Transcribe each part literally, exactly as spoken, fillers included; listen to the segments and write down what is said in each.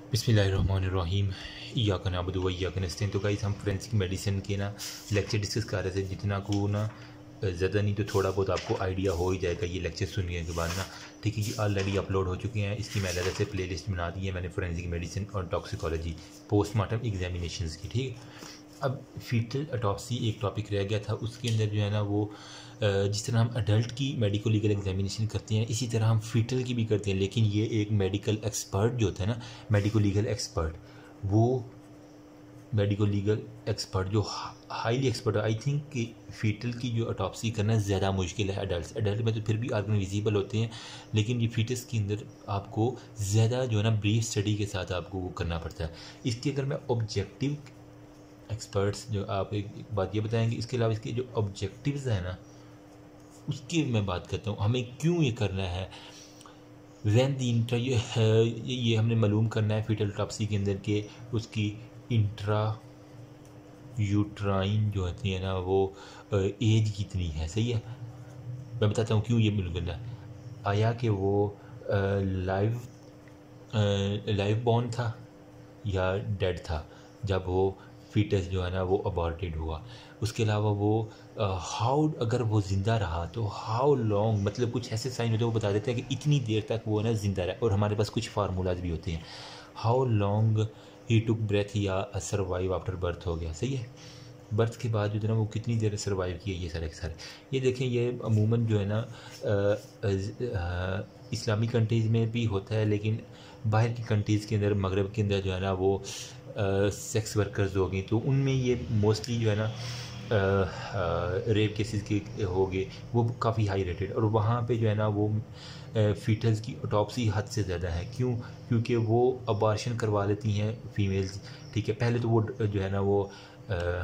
बिस्मिल्लाहिर्रहमानिर्रहीम इय्याक नअबुदु व इय्याक नस्तईन। तो गाइस हम फोरेंसिक मेडिसिन के ना लेक्चर डिस्कस कर रहे थे। जितना को ना ज़्यादा नहीं तो थोड़ा बहुत आपको आइडिया हो ही जाएगा ये लेक्चर सुनने के बाद ना। ठीक है, ये ऑलरेडी अपलोड हो चुके हैं। इसकी मैं अलग से प्लेलिस्ट बना दी है मैंने, फोरेंसिक मेडिसिन और टॉक्सिकोलॉजी पोस्टमार्टम एग्जामिनेशंस की। ठीक है, अब फीटल ऑटोप्सी एक टॉपिक रह गया था। उसके अंदर जो है ना वो जिस तरह हम अडल्ट की मेडिको लीगल एग्जामिनेशन करते हैं इसी तरह हम फीटल की भी करते हैं। लेकिन ये एक मेडिकल एक्सपर्ट जो होता है ना, मेडिको लीगल एक्सपर्ट, वो मेडिको लीगल एक्सपर्ट जो हाईली एक्सपर्ट है। आई थिंक कि फीटल की जो ऑटोप्सी करना ज़्यादा मुश्किल है। अडल्ट अडल्ट में तो फिर भी ऑर्गन विजिबल होते हैं, लेकिन ये फीटस के अंदर आपको ज़्यादा जो है ना ब्रीफ स्टडी के साथ आपको वो करना पड़ता है। इसके अगर मैं ऑब्जेक्टिव एक्सपर्ट्स जो आप एक, एक बात ये बताएंगे, इसके अलावा इसके जो ऑब्जेक्टिव्स हैं ना उसकी मैं बात करता हूँ, हमें क्यों ये करना है। वैन दी इंट्रा ये, ये ये हमने मालूम करना है फीटल ऑटोप्सी के अंदर के उसकी इंट्रा यूट्राइन जो होती है ना वो एज कितनी है। सही है, मैं बताता हूँ क्यों ये मालूम करना है। आया कि वो लाइव लाइव बॉर्न था या डेड था जब वो फीटस जो है ना वो अबॉर्टेड हुआ। उसके अलावा वो हाउ uh, अगर वो ज़िंदा रहा तो हाउ लॉन्ग, मतलब कुछ ऐसे साइन होते हैं वो बता देते हैं कि इतनी देर तक वो ना ज़िंदा रहा। और हमारे पास कुछ फार्मूलाज भी होते हैं, how long he took breath या सर्वाइव आफ्टर बर्थ हो गया। सही है, बर्थ के बाद जो है ना वो कितनी देर सर्वाइव किया, ये सारे के सारे ये देखें। ये अमूमन जो है ना इस्लामी कंट्रीज़ में भी होता है, लेकिन बाहर की कंट्रीज़ के अंदर, मगरब के अंदर जो है ना वो सेक्स वर्कर्स हो गई तो उनमें ये मोस्टली जो है ना रेप केसेस के हो गए, वो काफ़ी हाई रेटेड। और वहाँ पे जो है ना वो फीटल्स की ऑटोप्सी हद से ज़्यादा है। क्यों? क्योंकि वो अबॉर्शन करवा लेती हैं फीमेल्स। ठीक है, पहले तो वो जो है ना वो आ,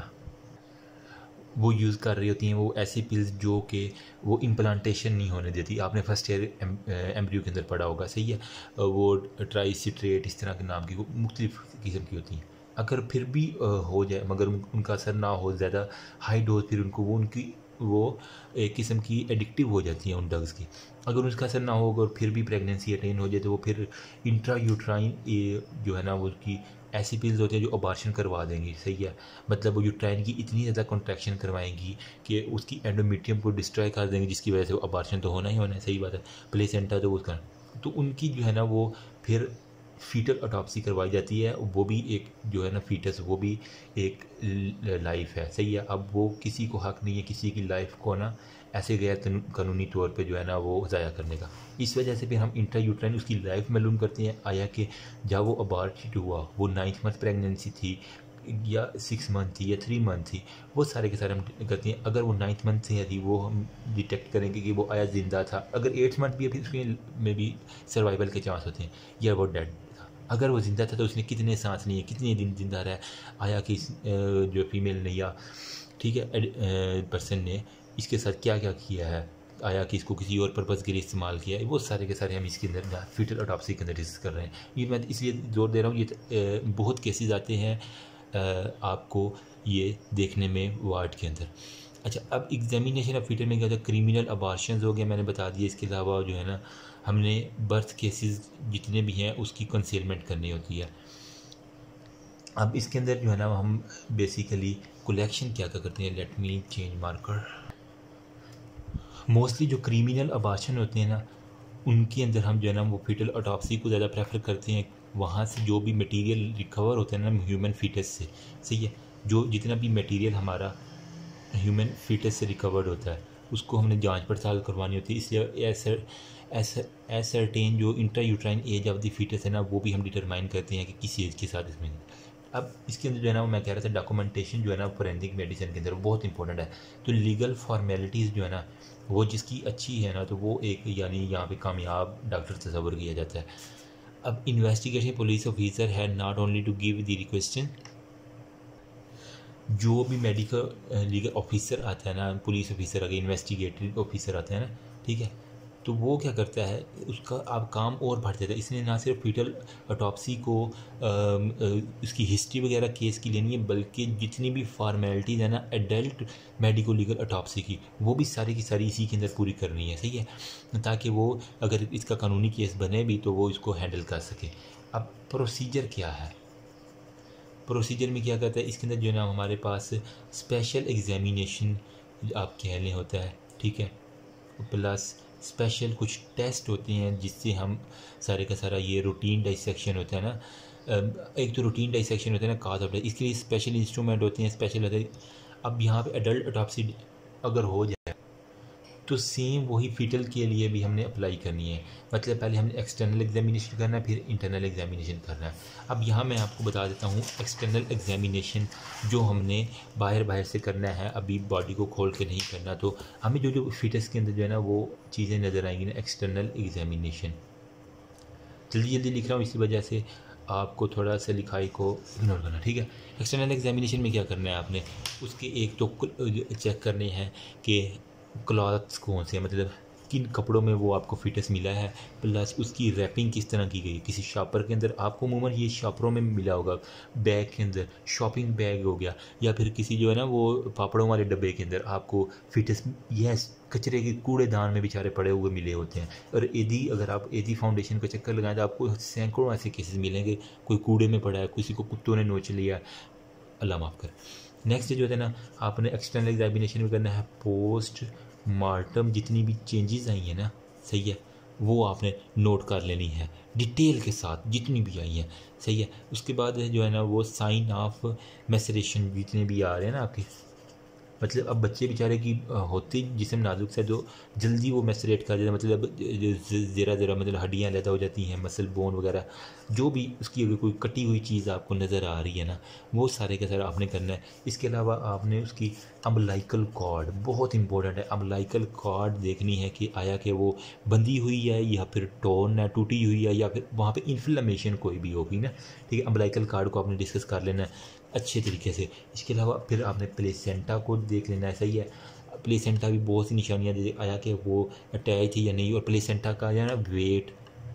वो यूज़ कर रही होती हैं वो ऐसी पिल्स जो कि वो इम्प्लांटेशन नहीं होने देती। आपने फर्स्ट ईयर एम्ब्रियो के अंदर पढ़ा होगा। सही है, वो ट्राइसिट्रेट इस तरह के नाम की वो मुख्तलिफ किस्म की होती हैं। अगर फिर भी हो जाए मगर उनका असर ना हो ज़्यादा हाई डोज, फिर उनको वो उनकी वो एक किस्म की एडिक्टिव हो जाती हैं उन ड्रग्स की। अगर उसका असर ना हो और फिर भी प्रेगनेंसी अटेन हो जाए तो वो फिर इंट्रा यूट्राइन जो है ना वो उसकी ऐसी पिल्स होती हैं जो अबॉर्शन करवा देंगी। सही है, मतलब वो यूट्राइन की इतनी ज़्यादा कॉन्ट्रैक्शन करवाएंगी कि उसकी एंडोमेट्रियम को डिस्ट्रॉय कर देंगे, जिसकी वजह से वो अबॉर्शन तो होना ही होना है। सही बात है, प्लेसेंटा तो उसका तो उनकी जो है ना वो फिर फीटल ऑटोप्सी करवाई जाती है। वो भी एक जो है ना फीटस, वो भी एक लाइफ है। सही है, अब वो किसी को हक नहीं है किसी की लाइफ को ना ऐसे गैर कानूनी तौर पे जो है ना वो ज़ाया करने का। इस वजह से फिर हम इंट्रा यूट्राइन उसकी लाइफ मालूम करते हैं। आया कि जब वो अबॉर्टेड हुआ, वो नाइन्थ मंथ प्रेगनेंसी थी या सिक्स मंथ थी या थ्री मंथ थी, वो सारे के सारे हम करते हैं। अगर वो नाइन्थ मंथ से थी वो हम डिटेक्ट करेंगे कि वो आया ज़िंदा था। अगर एट्थ मंथ भी है फिर उसमें में भी सर्वाइवल के चांस होते हैं, या वो डेड था। अगर वो ज़िंदा था तो उसने कितने सांस लिए, कितने दिन ज़िंदा रहा, आया कि जो फीमेल ने या ठीक है पर्सन ने इसके साथ क्या क्या किया है, आया कि इसको किसी और पर्पज़ के लिए इस्तेमाल किया है, वो सारे के सारे हम इसके अंदर फीटल ऑटोप्सी के अंदर डिस्कस कर रहे हैं। ये मैं इसलिए जोर दे रहा हूँ, ये बहुत केसेस आते हैं आपको ये देखने में वार्ड के अंदर। अच्छा, अब एग्जामिनेशन ऑफ फीटल में क्या होता है, क्रिमिनल अबॉर्शंस हो गया मैंने बता दिया। इसके अलावा जो है ना हमने बर्थ केसेस जितने भी हैं उसकी कंसीलमेंट करनी होती है। अब इसके अंदर जो है ना हम बेसिकली कलेक्शन क्या क्या करते हैं। Let me change marker. Mostly जो क्रिमिनल अबॉर्शन होते हैं ना उनके अंदर हम जो है ना वो फीटल ऑटोप्सी को ज़्यादा प्रेफर करते हैं। वहाँ से जो भी मटेरियल रिकवर होता है ना ह्यूमन फीटस से, सही है, जो जितना भी मटेरियल हमारा ह्यूमन फीटस से रिकवर्ड होता है उसको हमने जांच पड़ताल करवानी होती है। इसलिए एसर्टेन जो intrauterine age of the foetus है ना वो भी हम डिटरमाइन करते हैं कि किस एज के साथ इसमें। अब इसके अंदर जो है ना मैं कह रहा था डॉक्यूमेंटेशन जो है ना फोरेंसिक मेडिसिन के अंदर बहुत इंपॉर्टेंट है। तो लीगल फॉर्मेलिटीज़ जो है ना वो जिसकी अच्छी है ना तो वो एक यानी यहाँ पे कामयाब डॉक्टर तस्वर किया जाता है। अब इन्वेस्टिगेशन पुलिस ऑफिसर है not only to give the requisition, जो भी मेडिकल लीगल ऑफिसर आता है ना, पुलिस ऑफिसर आ गया, इन्वेस्टिगेटरी ऑफिसर आता है ना, ठीक है, तो वो क्या करता है, उसका अब काम और बढ़ जाता है। इसने ना सिर्फ फीटल ऑटोप्सी को उसकी हिस्ट्री वगैरह केस की लेनी है, बल्कि जितनी भी फॉर्मेलिटीज़ है ना एडल्ट मेडिको लीगल ऑटोप्सी की, वो भी सारी की सारी इसी के अंदर पूरी करनी है, सही है, ताकि वो अगर इसका कानूनी केस बने भी तो वो इसको हैंडल कर सके। अब प्रोसीजर क्या है, प्रोसीजर में क्या कहता है, इसके अंदर जो है ना हमारे पास स्पेशल एग्जामिनेशन आप कह लें होता है, ठीक है, प्लस स्पेशल कुछ टेस्ट होते हैं जिससे हम सारे का सारा ये रूटीन डाइसेक्शन होता है ना, एक तो रूटीन डाइसेक्शन होता है ना काज ऑफ डेथ, इसके लिए स्पेशल इंस्ट्रूमेंट होते हैं, स्पेशल होते हैं। अब यहाँ पे एडल्ट ऑटोप्सी अगर हो जाए तो सेम वही फीटल के लिए भी हमने अप्लाई करनी है, मतलब पहले हमने एक्सटर्नल एग्जामिनेशन करना है, फिर इंटरनल एग्जामिनेशन करना है। अब यहाँ मैं आपको बता देता हूँ एक्सटर्नल एग्जामिनेशन जो हमने बाहर बाहर से करना है, अभी बॉडी को खोल के नहीं करना, तो हमें जो जो फीटस के अंदर जो है ना वो चीज़ें नज़र आएंगी ना, एक्सटर्नल एग्जामिनेशन। जल्दी जल्दी लिख रहा हूँ इसी वजह से आपको थोड़ा सा लिखाई को इग्नोर करना, ठीक है। एक्सटर्नल एग्जामिनेशन में क्या करना है आपने, उसके एक तो चेक करने हैं कि क्लॉथ्स कौन से हैं, मतलब किन कपड़ों में वो आपको फिटनेस मिला है, प्लस उसकी रैपिंग किस तरह की गई। किसी शॉपर के अंदर आपको अमूमन ये शॉपरों में मिला होगा, बैग के अंदर शॉपिंग बैग हो गया, या फिर किसी जो है ना वो पापड़ों वाले डब्बे के अंदर आपको फिटनेस यस कचरे के कूड़ेदान में बेचारे पड़े हुए मिले होते हैं। और यदि अगर आप यदि फाउंडेशन का चक्कर लगाएं तो आपको सैकड़ों ऐसे केसेस मिलेंगे, कोई कूड़े में पड़ा है, किसी को कुत्तों ने नोच लिया, अल्लाह माफ़ कर। नेक्स्ट जो है ना आपने एक्सटर्नल एग्जामिनेशन में करना है पोस्ट मार्टम, जितनी भी चेंजेस आई हैं ना, सही है, वो आपने नोट कर लेनी है डिटेल के साथ जितनी भी आई हैं, सही है। उसके बाद जो है ना वो साइन ऑफ मैसरेशन जितने भी आ रहे हैं ना आपके, मतलब अब बच्चे बेचारे की होती जिस्म नाजुक से जो जल्दी वो मैसरेट कर देता, मतलब ज़रा ज़रा मतलब हड्डियाँ लैदा हो जाती हैं, मसल बोन वगैरह, जो भी उसकी अगर कोई कटी हुई चीज़ आपको नज़र आ रही है ना, वो सारे का सारा आपने करना है। इसके अलावा आपने उसकी अम्बलाइकल कॉर्ड, बहुत इंपॉर्टेंट है, अम्बलाइकल कॉर्ड देखनी है कि आया कि वो बंधी हुई है या फिर टोर्न है, टूटी हुई है, या फिर वहाँ पर इन्फ्लेमेशन कोई भी होगी ना, ठीक है। अम्बलाइकल कॉर्ड को आपने डिस्कस कर लेना है अच्छे तरीके से। इसके अलावा फिर आपने प्लेसेंटा को देख लेना है, सही है। प्लेसेंटा भी बहुत सी निशानियाँ दे आया कि वो अटैच थी या नहीं, और प्लेसेंटा का जो है ना वेट,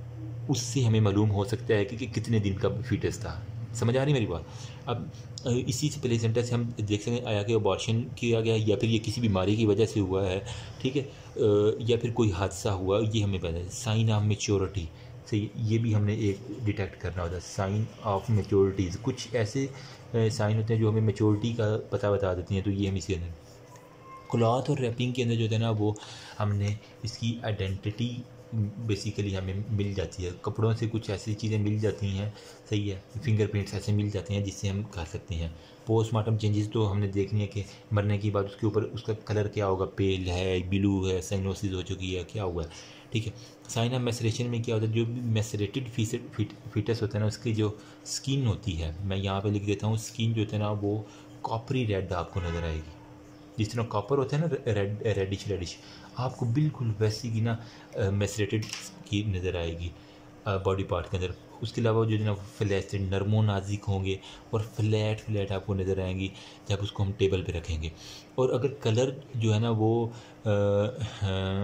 उससे हमें मालूम हो सकता है कि, कि कितने दिन का फीटस था। समझ आ रही मेरी बात। अब इसी से प्लेसेंटा से हम देख सकते हैं आया कि अबॉर्शन किया गया या फिर ये किसी बीमारी की वजह से हुआ है, ठीक है, या फिर कोई हादसा हुआ, ये हमें पता है। साइन ऑफ मेच्योरिटी, सही, ये भी हमने एक डिटेक्ट करना होता है। साइन ऑफ मेच्योरिटीज़, कुछ ऐसे साइन होते हैं जो हमें मेच्योरिटी का पता बता देती हैं, तो ये हम इसके अंदर क्लॉथ और रैपिंग के अंदर जो है ना वो हमने इसकी आइडेंटिटी बेसिकली हमें मिल जाती है। कपड़ों से कुछ ऐसी चीज़ें मिल जाती हैं, सही है, फिंगरप्रिंट्स ऐसे मिल जाते हैं जिससे हम कर सकते हैं। पोस्टमार्टम चेंजेस तो हमने देखनी है कि मरने के बाद उसके ऊपर उसका कलर क्या होगा, पेल है, ब्लू है, साइनोसिस हो चुकी है, क्या हुआ है, ठीक है। साइन ऑफ मैसरेशन में क्या होता है, जो भी मैसरेटेड फीटस होता है ना, उसकी जो स्किन होती है, मैं यहाँ पे लिख देता हूँ, स्किन जो होता है ना वो कॉपरी रेड आपको नज़र आएगी, जिस तरह कॉपर होता है ना रेड रेडिश रेडिश, आपको बिल्कुल वैसी की ना मैसरेटेड की नज़र आएगी बॉडी पार्ट के अंदर। उसके अलावा जो है ना फ्लैट नरमो नाजिक होंगे और फ्लैट फ्लैट आपको नज़र आएंगी जब उसको हम टेबल पे रखेंगे। और अगर कलर जो है ना वो आ, आ,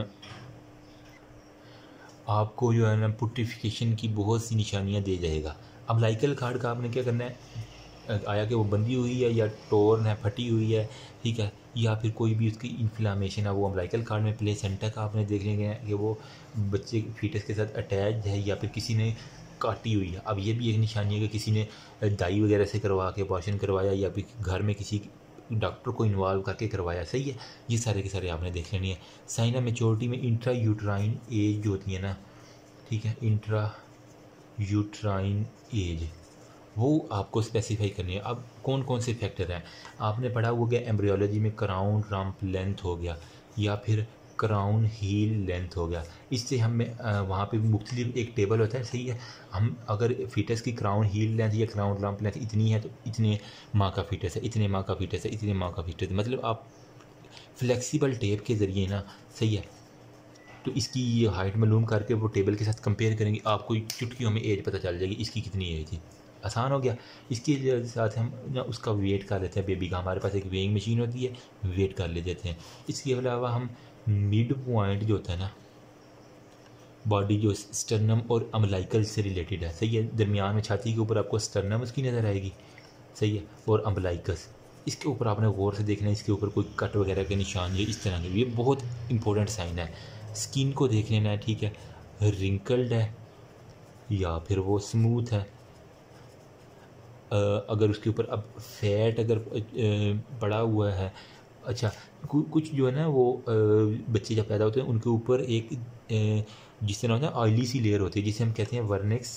आपको जो है ना पुट्रिफिकेशन की बहुत सी निशानियां दे जाएगा। अब लाइकल कार्ड का आपने क्या करना है, आया कि वो बंधी हुई है या टोर्न है, फटी हुई है, ठीक है, या फिर कोई भी उसकी इन्फ्लामेशन है, वो अम्बलाइकल कार्ड में प्लेसेंटा का आपने देख लेंगे कि वो बच्चे फीटस के साथ अटैच है या फिर किसी ने काटी हुई है। अब ये भी एक निशानी है कि किसी ने दाई वगैरह से करवा के अबॉर्शन करवाया या फिर घर में किसी डॉक्टर को इन्वॉल्व करके करवाया, सही है। ये सारे के सारे आपने देख लेनी है। साइन ऑफ मेच्योरिटी में इंट्रा यूट्राइन एज जो होती है ना, ठीक है, इंट्रा यूट्राइन एज वो आपको स्पेसिफाई करनी है। अब कौन कौन से फैक्टर हैं आपने पढ़ा, हो गया एम्ब्रियोलॉजी में क्राउन रम्प लेंथ हो गया या फिर क्राउन हील लेंथ हो गया। इससे हमें वहाँ पे मुख्तलिफ एक टेबल होता है, सही है। हम अगर फीटस की क्राउन हील लेंथ या क्राउन रम्प लेंथ इतनी है तो इतने माह का फीटस है, इतने माह का फीटस है, इतने माह का फीटस है, मतलब आप फ्लेक्सिबल टेप के ज़रिए ना, सही है, तो इसकी ये हाइट मालूम करके वो टेबल के साथ कंपेयर करेंगे, आपको चुटकियों में एज पता चल जाएगी इसकी कितनी एज थी। आसान हो गया। इसके साथ हम ना उसका वेट कर लेते हैं बेबी का, हमारे पास एक वेइंग मशीन होती है, वेट कर ले देते हैं। इसके अलावा हम मिड पॉइंट जो होता है ना, बॉडी जो स्टर्नम और अम्बिलिकल से रिलेटेड है, सही है। दरमियान में छाती के ऊपर आपको स्टर्नम उसकी नज़र आएगी, सही है, और अम्बिलिकस, इसके ऊपर आपने गौर से देखना है, इसके ऊपर कोई कट वगैरह के निशान ये इस तरह के, ये बहुत इंपॉर्टेंट साइन है। स्किन को देख लेना है, ठीक है, रिंकल्ड है या फिर वो स्मूथ है। अगर उसके ऊपर अब फैट अगर पड़ा हुआ है, अच्छा कुछ जो है ना वो बच्चे जब पैदा होते हैं उनके ऊपर एक जिस तरह होता है ऑयली सी लेयर होती है जिसे हम कहते हैं वर्निक्स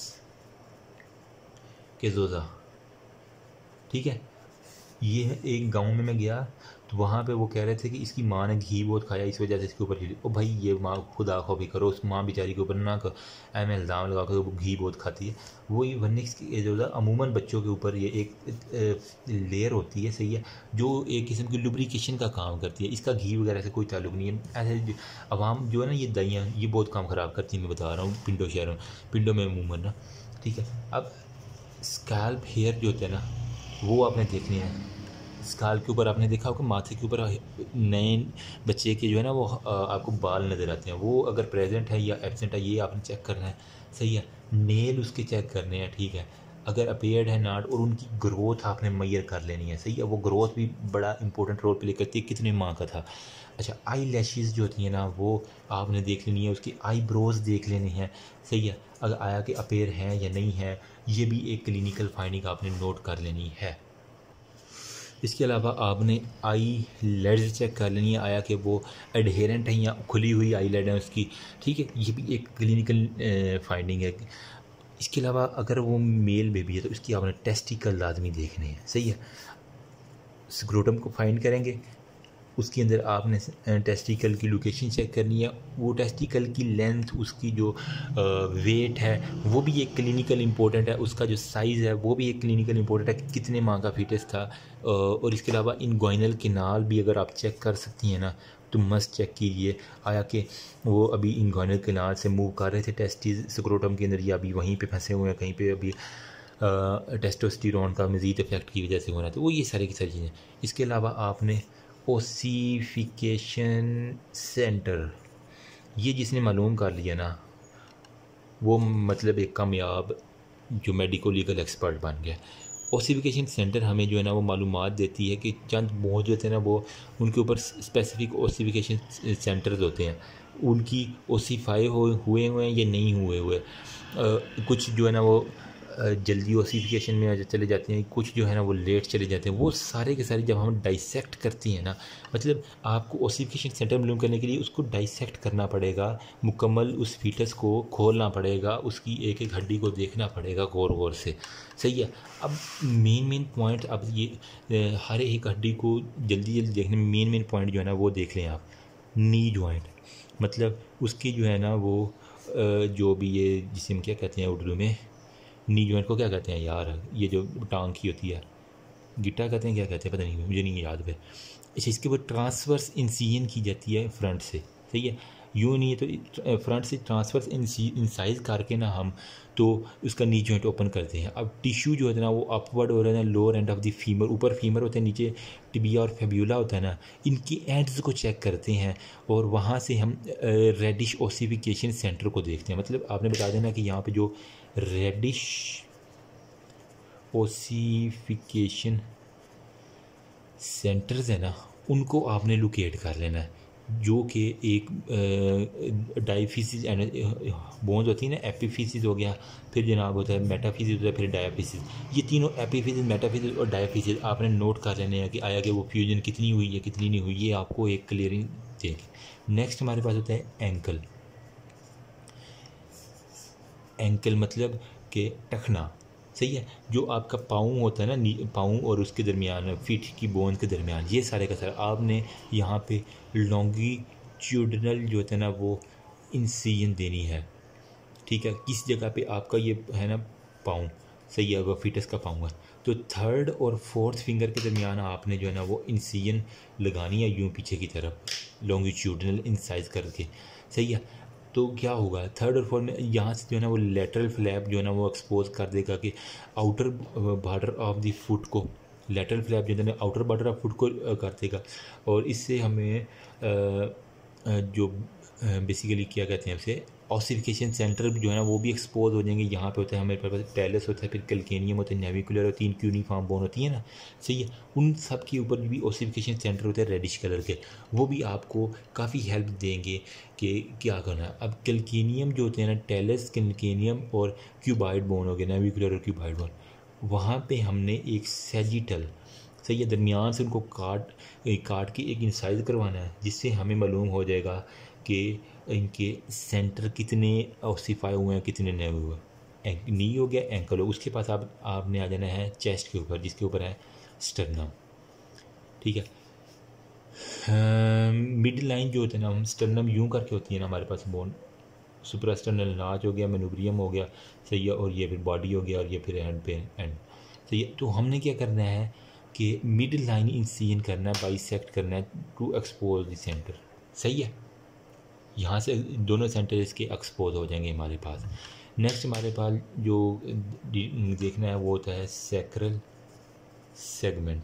केजोजा, ठीक है। ये एक गांव में मैं गया तो वहाँ पे वो कह रहे थे कि इसकी माँ ने घी बहुत खाया इस वजह से इसके ऊपर हिली। ओ भाई ये माँ खुदा खौफी करो, उस माँ बेचारी के ऊपर ना कर एम इल्ज़ाम लगा कर वो घी बहुत खाती है। वो ये वर्निक्स की जो अमूमन बच्चों के ऊपर ये एक लेयर होती है, सही है, जो एक किस्म की लुब्रिकेशन का काम करती है। इसका घी वगैरह से कोई ताल्लुक नहीं है। ऐसे अवाम जो है ना ये दवाइयाँ ये बहुत काम ख़राब करती हैं, मैं बता रहा हूँ, पिंडों शहरों पिंडों में अमूमन ना, ठीक है। अब स्कैल्प हेयर जो होते हैं ना वो आपने देखने हैं। स्काल के ऊपर आपने देखा होगा माथे के ऊपर नए बच्चे के जो है ना वो आपको बाल नज़र आते हैं, वो अगर प्रेजेंट है या एब्सेंट है ये आपने चेक करना है, सही है। नेल उसके चेक करने हैं, ठीक है। अगर अपेयर्ड है नाट और उनकी ग्रोथ आपने मैयर कर लेनी है, सही है। वो ग्रोथ भी बड़ा इंपॉर्टेंट रोल प्ले करती है, कितने माह का था। अच्छा आई लैशेज़ जो होती हैं ना वो आपने देख लेनी है, उसकी आई ब्रोज देख लेनी है, सही है। अगर आया कि अपेयर हैं या नहीं है ये भी एक क्लिनिकल फाइंडिंग आपने नोट कर लेनी है। इसके अलावा आपने आई लेड्स चेक कर लेनी है, आया कि वो एडहेरेंट है या खुली हुई आई लेड है उसकी, ठीक है। ये भी एक क्लिनिकल फाइंडिंग है। इसके अलावा अगर वो मेल बेबी है तो उसकी आपने टेस्टिकल लाजमी देखने हैं, सही है। स्क्रोटम को फाइंड करेंगे, उसके अंदर आपने टेस्टिकल की लोकेशन चेक करनी है, वो टेस्टिकल की लेंथ, उसकी जो वेट है वो भी एक क्लिनिकल इंपॉर्टेंट है, उसका जो साइज़ है वो भी एक क्लिनिकल इंपॉर्टेंट है कि कितने माह का फीटस था। और इसके अलावा इनगोइनल किनाल भी अगर आप चेक कर सकती हैं ना तो मस्ट चेक कीजिए, आया कि वो अभी इनगोइनल किनाल से मूव कर रहे थे टेस्टिस स्क्रोटम के अंदर या अभी वहीं पे फंसे हुए हैं कहीं पे, अभी टेस्टोस्टेरोन का मज़ीद इफेक्ट की वजह से हो रहा है, तो वो ये सारी की सारी चीज़ें। इसके अलावा आपने ओसिफिकेशन सेंटर ये जिसने मालूम कर लिया ना वो मतलब एक कामयाब जो मेडिको लीगल एक्सपर्ट बन गया। ओसिफिकेशन सेंटर हमें जो है ना वो मालूमात देती है कि चंद बोझ जो होते हैं ना वो उनके ऊपर स्पेसिफिक ओसिफिकेशन सेंटर्स होते हैं, उनकी ओसीफाई हो हुए हुए हैं या नहीं हुए हुए। कुछ जो है ना वो जल्दी ओसिफिकेशन में चले जाते हैं, कुछ जो है ना वो लेट चले जाते हैं। वो सारे के सारे जब हम डाइसेक्ट करती हैं ना, मतलब आपको ओसिफिकेशन सेंटर मालूम करने के लिए उसको डाइसेक्ट करना पड़ेगा, मुकम्मल उस फीटस को खोलना पड़ेगा, उसकी एक एक हड्डी को देखना पड़ेगा गौर गौर से, सही है। अब मेन मेन पॉइंट, अब ये हर एक हड्डी को जल्दी जल्दी देखने में मेन मेन पॉइंट जो है ना वो देख लें आप। नी जॉइंट मतलब उसकी जो है ना वो जो भी ये जिसे हम क्या कहते हैं उर्दू में, नी जॉइंट को क्या कहते हैं यार, ये जो टांग की होती है गिट्टा कहते हैं क्या कहते हैं पता नहीं मुझे नहीं याद है। अच्छा इसके बाद ट्रांसवर्स इंसिजन की जाती है फ्रंट से, सही है। यूँ नहीं है तो फ्रंट से ट्रांसवर्स इंसाइज करके ना हम तो उसका नी जॉइंट ओपन करते हैं। अब टिश्यू जो होता है ना वो अपवर्ड हो रहा है ना, lower end of the femur, ऊपर फीमर होता है नीचे टिबिया और फेब्यूला होता है ना, इनकी एंड्स को चेक करते हैं और वहाँ से हम रेडिश ओसिफिकेशन सेंटर को देखते हैं। मतलब आपने बता देना कि यहाँ पे जो रेडिश ओसिफिकेशन सेंटर्स है ना उनको आपने लोकेट कर लेना है, जो कि एक डायफिसिस बोन्स होती है ना, एपिफिसिस हो गया, फिर जनाब होता है मेटाफिसिस होता है, फिर डायफिसिस। ये तीनों एपिफिसिस, मेटाफिसिस और डायफिसिस आपने नोट कर लेने हैं कि आया कि वो फ्यूजन कितनी हुई है कितनी नहीं हुई, ये आपको एक क्लियरिंग देगी। नेक्स्ट हमारे पास होता है एंकल। एंकल मतलब कि टखना, सही है, जो आपका पाँव होता है ना, पाँव और उसके दरमियान फीट की बोन के दरमियान, ये सारे का सारा आपने यहाँ पे लॉन्गिट्यूडनल जो होता है ना वो इंसिजन देनी है, ठीक है। किस जगह पे आपका ये है ना पाँव, सही है, वो फीटस का पाँव है, तो थर्ड और फोर्थ फिंगर के दरमियान आपने जो है ना वो इंसिजन लगानी है यूँ पीछे की तरफ लॉन्गिट्यूडनल इंसाइज करके, सही है। तो क्या होगा थर्ड और फोर्थ में यहाँ से जो है ना वो लेटरल फ्लैप जो है ना वो एक्सपोज कर देगा कि outer border of the foot को, लेटरल फ्लैप जो है ना आउटर बॉर्डर ऑफ फुट को कर देगा, और इससे हमें जो बेसिकली क्या कहते हैं उसे, ऑसिफिकेशन सेंटर जो है ना वो भी एक्सपोज हो जाएंगे। यहाँ पे होता है हमारे पास टेलस होता है, फिर कैल्केनियम होता है, नेविकुलर और तीन क्यूनिफॉर्म बोन होती है ना, सही है। उन सब के ऊपर भी ऑसिफिकेशन सेंटर होते हैं रेडिश कलर के, वो भी आपको काफ़ी हेल्प देंगे कि क्या करना है। अब कैल्केनियम जो होते हैं ना, टेलस, कैल्केनियम और क्यूबाइड बोन हो गया, नेविकुलर और क्यूबाइड बोन, वहाँ पर हमने एक सैजिटल, सही है, दरमियान से उनको काट काट के एक इंसाइज करवाना है, जिससे हमें मालूम हो जाएगा कि इनके सेंटर कितने ऑसिफाई हुए हैं, कितने नहीं हुए। नी हो गया, एंकल हो, उसके पास आप आपने आ जाना है चेस्ट के ऊपर, जिसके ऊपर है स्टर्नम, ठीक है। मिड लाइन जो होते हैं ना, हम स्टर्नम यूं करके होती है ना हमारे पास बोन, सुप्रास्टर्नल नाच हो गया, मेनुब्रियम हो गया, सही है, और ये फिर बॉडी हो गया, और ये फिर हैंड पे एंड, सही है। तो हमने क्या करना है कि मिड लाइन इंसीजन करना है, बाइसेक्ट करना है टू एक्सपोज द सेंटर, सही है। यहाँ से दोनों सेंटर इसके एक्सपोज हो जाएंगे हमारे पास। नेक्स्ट हमारे पास जो देखना है वो होता है सैक्रल सेगमेंट।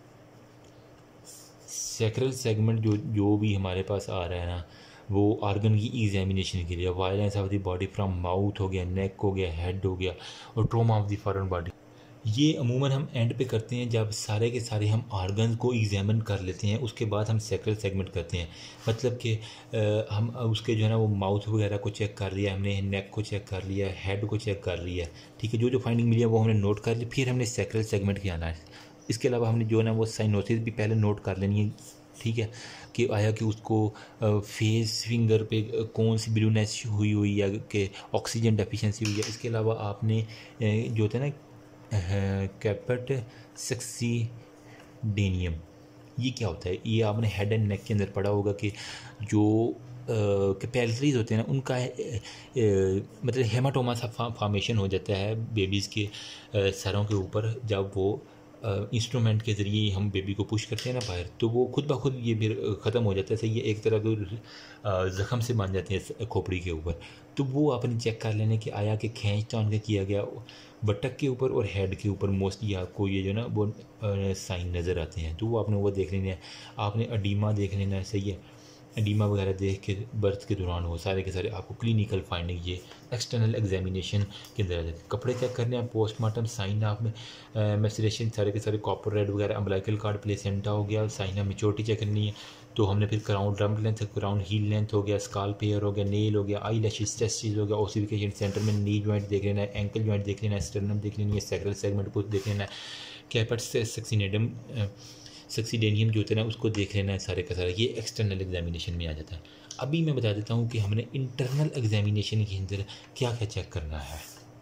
सैक्रल सेगमेंट जो जो भी हमारे पास आ रहा है ना, वो आर्गन की एग्जामिनेशन के लिए, violence of the body from mouth हो गया, नेक हो गया, हेड हो गया, और trauma of the foreign body. ये अमूमन हम एंड पे करते हैं जब सारे के सारे हम आर्गन को एग्जामिन कर लेते हैं, उसके बाद हम सैक्रल सेगमेंट करते हैं। मतलब कि हम उसके जो है ना वो माउथ वगैरह को चेक कर लिया हमने, नेक को चेक कर लिया, हेड को चेक कर लिया, ठीक है, जो जो फाइंडिंग मिली है वो हमने नोट कर ली, फिर हमने सैक्रल सेगमेंट किया आना है। इसके अलावा हमने जो है ना वो साइनोसिस भी पहले नोट कर लेनी है, ठीक है, कि आया कि उसको फेस फिंगर पे कौन सी ब्लूनेस हुई हुई या कि ऑक्सीजन डेफिशिएंसी हुई है। इसके अलावा आपने जो होता है ना कैपेट सक्सीडेनियम, ये क्या होता है, ये आपने हेड एंड नेक के अंदर पढ़ा होगा कि जो कैपेलरीज होते हैं ना उनका आ, आ, मतलब हेमाटोमा सा फॉर्मेशन हो जाता है बेबीज़ के आ, सरों के ऊपर, जब वो इंस्ट्रूमेंट के ज़रिए हम बेबी को पुश करते हैं ना बाहर, तो वो खुद ब खुद ये फिर ख़त्म हो जाता है, सही है, एक तरह के ज़ख़म से बन जाते हैं खोपड़ी के ऊपर। तो वो आपने चेक कर लेने कि आया कि खींच तान के किया गया बटक के ऊपर और हेड के ऊपर मोस्टली आपको ये जो ना वो साइन नज़र आते हैं, तो वो आपने वो देख लेना है। आपने अडीमा देख लेना है, सही है, एडिमा वगैरह देख के बर्थ के दौरान हो सारे के सारे आपको क्लिनिकल फाइंडिंग ये एक्सटर्नल एग्जामिनेशन के अंदर आ जाते हैं। कपड़े चेक करने हैं, पोस्टमार्टम साइन ऑफ मैसेरेशन सारे के सारे कॉपर रेड वगैरह, अम्बलाइकल कार्ड प्लेसेंटा हो गया, साइन ऑफ मेच्योरिटी चेक करनी है। तो हमने फिर क्राउन ड्रम लेंथ, क्राउन हील लेंथ हो गया, स्काल पेयर हो गया, नेल हो गया, आई लैशेस टेस्टिस हो गया, ओसिफिकेशन सेंटर में नी जॉइंट देख लेना है, एंकल जॉइंट देख लेना है, स्टर्नम देख लेनी है, सैक्रल सेगमेंट को देख लेना है, कैपेट सक्सीडेनियम सक्सीडेनियम जो होता है ना उसको देख लेना है, सारे का सारा ये एक्सटर्नल एग्जामिनेशन में आ जाता है। अभी मैं बता देता हूँ कि हमने इंटरनल एग्जामिनेशन के अंदर क्या क्या चेक करना है।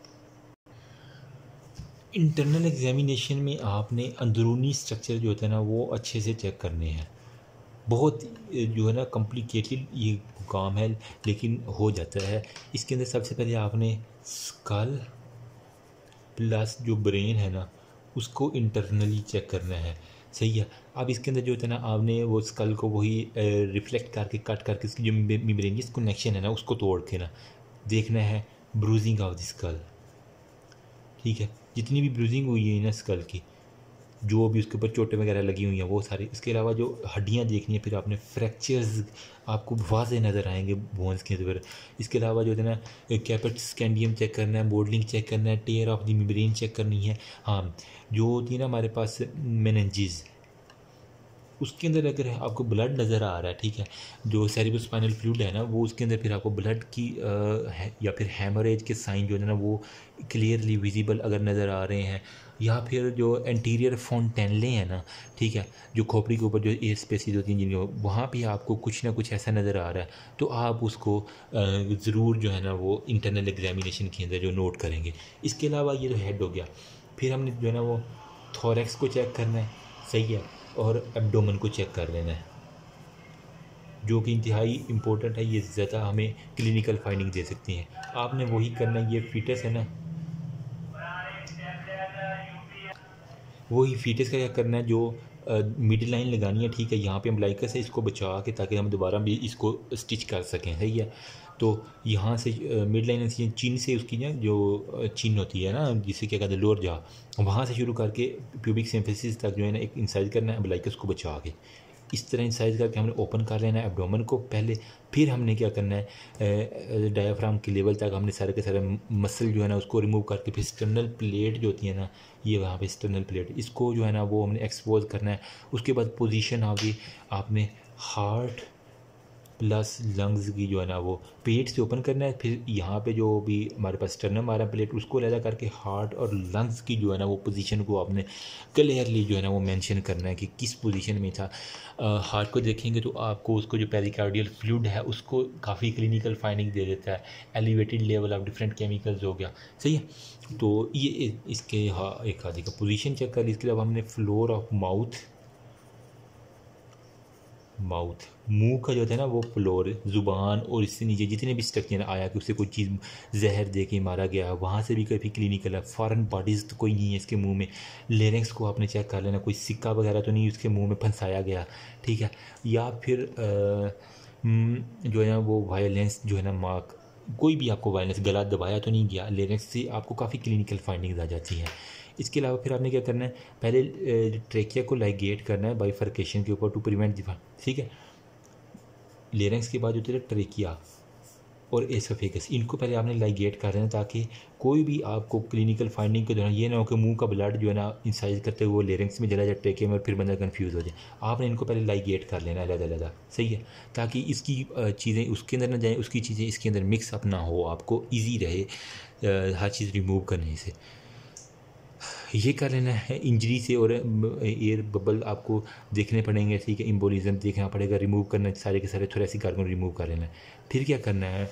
इंटरनल एग्जामिनेशन में आपने अंदरूनी स्ट्रक्चर जो होता है ना वो अच्छे से चेक करने हैं। बहुत जो है ना कॉम्प्लिकेटेड ये काम है लेकिन हो जाता है। इसके अंदर सबसे पहले आपने स्कल प्लस जो ब्रेन है ना उसको इंटरनली चेक करना है, सही है। अब इसके अंदर जो होता है ना आपने वो स्कल को वही रिफ्लेक्ट करके कट करके इसकी जो मेम्ब्रेनियस कनेक्शन है ना उसको तोड़ के ना देखना है ब्रूजिंग ऑफ द स्कल, ठीक है। जितनी भी ब्रूजिंग हुई है ना स्कल की, जो भी उसके ऊपर चोटें वगैरह लगी हुई हैं वो सारी। इसके अलावा जो हड्डियां देखनी है, फिर आपने फ्रैक्चर्स आपको वाज़े नज़र आएंगे बोन्स के ऊपर। इसके अलावा जो है ना कैपेट स्कैंडियम चेक करना है, मॉडलिंग चेक करना है, tear of the membrane check करनी है। हाँ, जो होती है ना हमारे पास मेनिंजेस, उसके अंदर अगर आपको ब्लड नज़र आ रहा है, ठीक है, जो सेरिब्रोस्पाइनल फ्लूइड है ना वो उसके अंदर फिर आपको ब्लड की आ, है, या फिर हेमरेज के साइन जो है ना वो क्लियरली विजिबल अगर नज़र आ रहे हैं, या फिर जो एंटीरियर फॉन्टेनले हैं ना, ठीक है, जो खोपड़ी के ऊपर जो एयर स्पेसिस होती हैं जिनके वहाँ पे आपको कुछ ना कुछ ऐसा नज़र आ रहा है, तो आप उसको ज़रूर जो है ना वो इंटरनल एग्जामिनेशन के अंदर जो नोट करेंगे। इसके अलावा ये जो हेड हो गया, फिर हमने जो है ना वो थोरैक्स को चेक करना है, सही है, और एब्डोमेन को चेक कर लेना है, जो कि इंतहाई इम्पोर्टेंट है। ये ज़्यादा हमें क्लिनिकल फाइंडिंग दे सकती हैं। आपने वही करना है, ये फीटस है ना, वही फीटस का क्या करना है, जो मिड लाइन लगानी है, ठीक है, यहाँ पे अम्बलाइकस है, इसको बचा के ताकि हम दोबारा भी इसको स्टिच कर सकें, सही है। तो यहाँ से मिड लाइन चिन से उसकी ना जो चिन होती है ना जिसे क्या कहते हैं लोअर जा, वहाँ से शुरू करके प्यूबिक सिम्फिसिस तक जो है ना एक इंसाइज करना है अम्बलाइकस को बचा के। इस तरह इंसाइज करके हमने ओपन कर लेना है एब्डोमेन को पहले। फिर हमने क्या करना है, डायाफ्राम के लेवल तक हमने सारे के सारे मसल जो है ना उसको रिमूव करके फिर स्टर्नल प्लेट जो होती है ना, ये वहाँ पे स्टर्नल प्लेट, इसको जो है ना वो हमने एक्सपोज करना है। उसके बाद पोजीशन होगी आपने हार्ट प्लस लंग्स की जो है ना वो पेट से ओपन करना है। फिर यहाँ पे जो भी हमारे पास स्टर्नम आ रहा है प्लेट, उसको अलग करके हार्ट और लंग्स की जो है ना वो पोजीशन को आपने क्लियरली जो है ना वो मेंशन करना है कि किस पोजीशन में था। हार्ट को देखेंगे तो आपको उसको जो पेरिकार्डियल फ्लूइड है उसको काफ़ी क्लिनिकल फाइंडिंग दे देता है, elevated level of different chemicals हो गया, सही है। तो ये इसके हाँ एक आदि का पोजीशन चेक कर ली। इसके अलावा हमने फ्लोर ऑफ माउथ, माउथ मुंह का जो होता है ना वो फ्लोर, ज़ुबान और इससे नीचे जितने भी स्ट्रक्चर आया कि उसे कोई चीज़ जहर दे के मारा गया, वहाँ से भी काफ़ी क्लिनिकल है। फॉरेन बॉडीज़ तो कोई नहीं है इसके मुंह में। लेरिंक्स को आपने चेक कर लेना, कोई सिक्का वगैरह तो नहीं उसके मुंह में फंसाया गया, ठीक है। या फिर आ, जो है ना वो वायलेंस जो है ना मार्क, कोई भी आपको वायलेंस, गला दबाया तो नहीं गया, लेरिंक्स से आपको काफ़ी क्लिनिकल फाइंडिंग्स आ जाती हैं। इसके अलावा फिर आपने क्या करना है, पहले ट्रेकिया को लाइगेट करना है बाइफर्केशन के ऊपर टू प्रिवेंट दिफा, ठीक है। लेरिंक्स के बाद होते हैं ट्रेकिया और एसोफेगस, इनको पहले आपने लाइगेट कर देना ताकि कोई भी आपको क्लिनिकल फाइंडिंग के दौरान ये ना हो कि मुंह का ब्लड जो है ना इंसाइज करते हुए लेरिंक्स में चला जाए ट्रेकिया में और फिर बंदा कंफ्यूज हो जाए। आपने इनको पहले लाइगेट कर लेना अलग अलग, सही है, ताकि इसकी चीज़ें उसके अंदर ना जाएँ, उसकी चीज़ें इसके अंदर मिक्स अप ना हो, आपको ईजी रहे हर चीज़ रिमूव करने से। ये कर लेना है इंजरी से। और एयर बबल आपको देखने पड़ेंगे, ठीक है, एम्बोलिज्म देखना पड़ेगा, रिमूव करना सारे के सारे थोरेसिक आर्गन रिमूव कर लेना है। फिर क्या करना है,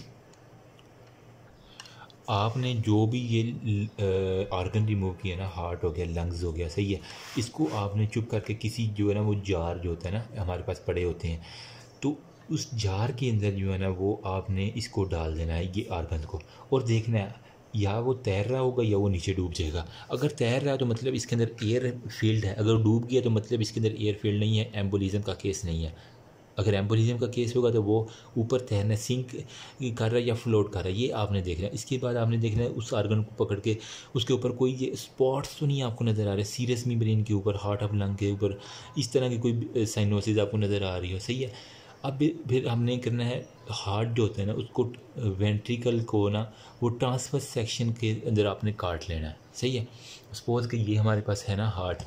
आपने जो भी ये आर्गन रिमूव किया ना, हार्ट हो गया, लंग्स हो गया, सही है, इसको आपने चुप करके किसी जो है ना वो जार जो होता है ना हमारे पास पड़े होते हैं, तो उस जार के अंदर जो है ना वो आपने इसको डाल देना है ये आर्गन को, और देखना है या वो तैर रहा होगा या वो नीचे डूब जाएगा। अगर तैर रहा है तो मतलब इसके अंदर एयर फील्ड है, अगर डूब गया तो मतलब इसके अंदर एयर फील्ड नहीं है, एम्बोलिज्म का केस नहीं है। अगर एम्बोलिज्म का केस होगा तो वो ऊपर तैरना, सिंक कर रहा है या फ्लोट कर रहा है, ये आपने देखना है। इसके बाद आपने देखना है उस आर्गन को पकड़ के उसके ऊपर कोई ये स्पॉट्स तो नहीं आपको नज़र आ रहे, सीरियस मेम्ब्रेन के ऊपर, हार्ट ऑफ लंग के ऊपर इस तरह की कोई साइनोसिस आपको नज़र आ रही हो, सही है। अब फिर हमने करना है हार्ट जो होता है ना उसको, वेंट्रिकल को ना वो ट्रांसफर सेक्शन के अंदर आपने काट लेना है, सही है। सपोज कि ये हमारे पास है ना हार्ट,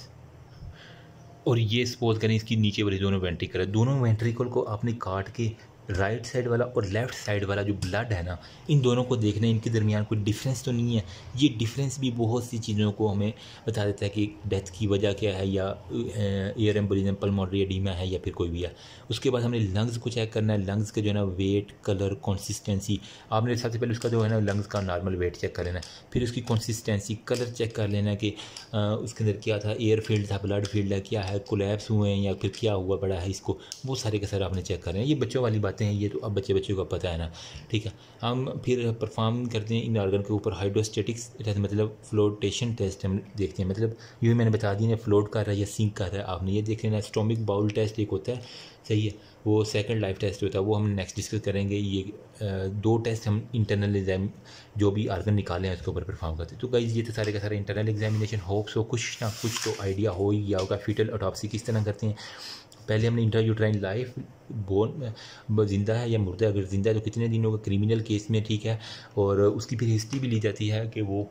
और ये सपोज करें इसकी नीचे वाली दोनों वेंट्रिकल है, दोनों वेंट्रिकल को आपने काट के राइट साइड वाला और लेफ़्ट साइड वाला जो ब्लड है ना, इन दोनों को देखना है, इनके दरमियान कोई डिफरेंस तो नहीं है। ये डिफरेंस भी बहुत सी चीज़ों को हमें बता देता है कि डेथ की वजह क्या है, या एयर एम्बोलिज्म, पल्मोनरी एडीमा है, या फिर कोई भी है। उसके बाद हमने लंग्स को चेक करना है, लंग्स का जो है ना वेट, कलर, कंसिस्टेंसी, आपने सबसे पहले उसका जो है ना लंग्स का नॉर्मल वेट चेक कर लेना है, फिर उसकी कंसिस्टेंसी, कलर चेक कर लेना है कि उसके अंदर क्या था, एयर फील्ड था, ब्लड फील्ड है, क्या है, कोलैप्स हुए हैं या फिर क्या हुआ बड़ा है, इसको वो सारे के सारे आपने चेक कर रहे हैं। ये बच्चों वाली बातें हैं, ये तो अब बच्चे बच्चों को पता है ना, ठीक है। हम फिर परफॉर्म करते हैं इन आर्गन के ऊपर हाइड्रोस्टेटिक्स टेस्ट, मतलब फ्लोटेशन टेस्ट हम देखते हैं, मतलब यूँ मैंने बता दिया फ्लोट कर रहा है या सिंक कर रहा है, आपने ये देख लेना। स्टोमिक बाउल टेस्ट एक होता है, सही है, वो सेकंड लाइफ टेस्ट होता है, वो हम नेक्स्ट डिस्कस करेंगे। ये दो टेस्ट हम इंटरनल एग्जाम जो भी आर्गन निकाले हैं उसके ऊपर परफॉर्म करते हैं। तो गाइस ये तो सारे का सारे इंटरनल एग्जामिनेशन, होप्स हो कुछ ना कुछ तो आइडिया हो ही गया होगा फीटल ऑटोप्सी किस तरह करते हैं। पहले हमने इंट्रायूट्राइन लाइफ, बोन जिंदा है या मुर्दा, अगर जिंदा है तो कितने दिनों का क्रिमिनल केस में, ठीक है, और उसकी फिर हिस्ट्री भी ली जाती है कि वो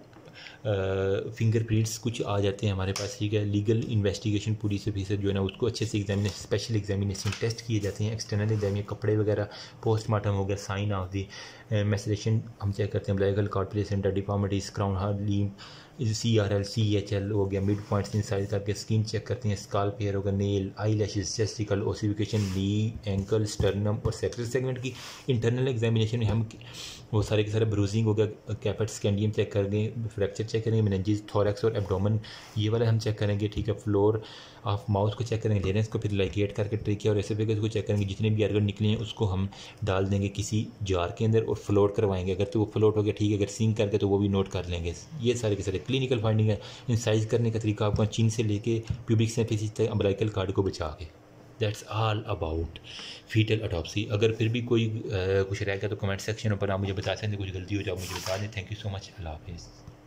फिंगरप्रिंट्स कुछ आ जाते हैं हमारे पास, ठीक है। लीगल इन्वेस्टिगेशन पूरी से भी जो है ना उसको अच्छे से एग्जामिनेशन, स्पेशल एग्जामिनेशन टेस्ट किए जाते हैं। एक्सटर्नल एग्जाम, कपड़े वगैरह, पोस्टमार्टम हो गया, साइन ऑफ दी मैसरेशन हम चेक करते हैं, ब्लैगल कार्ड प्लेसेंटा, डिफॉर्मिटीज, क्राउन हार्ड लीम, C R L, C H L हो गया, मिड पॉइंट्स इंसाइड करके स्किन चेक करते हैं, स्काल्प हेयर होगा, nail, eye lashes, testicle, ossification, knee, ankle, sternum और सेक्रेट सेगमेंट की इंटरनल एग्जामिनेशन में हम वो सारे के सारे ब्रूजिंग हो गया, कैपेट स्कैंडियम चेक करेंगे, फ्रैक्चर चेक करेंगे, मेनिंजेस, थोरैक्स और एब्डोमेन ये वाला हम चेक करेंगे, ठीक है। फ्लोर ऑफ माउथ को चेक करेंगे, लेरेंस को फिर लाइगेट करके ट्रेकिया और एसोफेगस को चेक करेंगे। जितने भी आर्गन निकले हैं उसको हम डाल देंगे किसी जार के अंदर और फ्लोट करवाएंगे, अगर तो वो फ्लोट हो गया ठीक है, अगर सिंक करके तो वो भी नोट कर लेंगे। ये सारे के सारे क्लिनिकल फाइंडिंग है। इंसाइज करने का तरीका आपका चीन से लेके प्यूबिक सिंफिसिस तक अम्बिलिकल कार्ड को बचा के, that's all about foetal autopsy. अगर फिर भी कोई आ, कुछ रह गया तो कमेंट सेक्शन पर आप मुझे बता सकते हैं, कुछ गलती हो जाए मुझे बता दें। Thank you so much, Allah हाफिज़।